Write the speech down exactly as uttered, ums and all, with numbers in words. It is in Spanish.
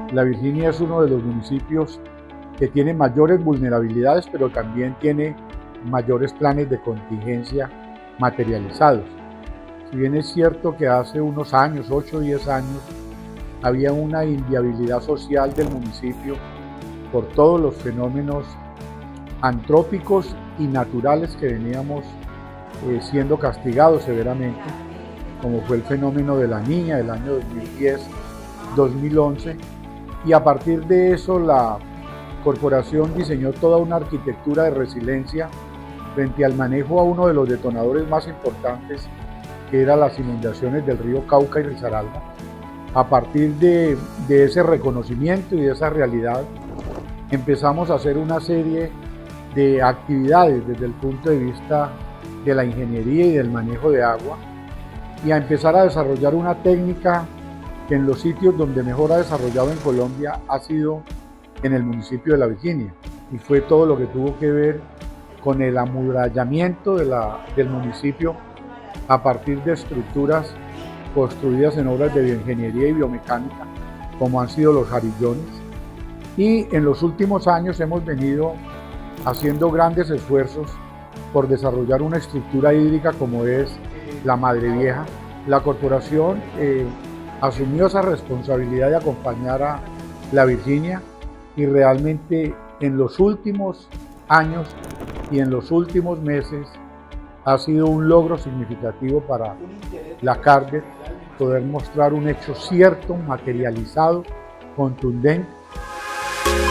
La Virginia es uno de los municipios que tiene mayores vulnerabilidades, pero también tiene mayores planes de contingencia materializados. Si bien es cierto que hace unos años, ocho o diez años, había una inviabilidad social del municipio por todos los fenómenos antrópicos y naturales que veníamos eh, siendo castigados severamente, como fue el fenómeno de la Niña del año dos mil diez dos mil once, y a partir de eso la corporación diseñó toda una arquitectura de resiliencia frente al manejo a uno de los detonadores más importantes, que eran las inundaciones del río Cauca y Risaralda. A partir de, de ese reconocimiento y de esa realidad, empezamos a hacer una serie de actividades desde el punto de vista de la ingeniería y del manejo de agua, y a empezar a desarrollar una técnica que en los sitios donde mejor ha desarrollado en Colombia ha sido en el municipio de La Virginia, y fue todo lo que tuvo que ver con el amurallamiento de la, del municipio a partir de estructuras construidas en obras de bioingeniería y biomecánica, como han sido los jarillones. Y en los últimos años hemos venido haciendo grandes esfuerzos por desarrollar una estructura hídrica como es la Madre Vieja. La corporación eh, asumió esa responsabilidad de acompañar a La Virginia, y realmente en los últimos años y en los últimos meses ha sido un logro significativo para la Carver poder mostrar un hecho cierto, materializado, contundente.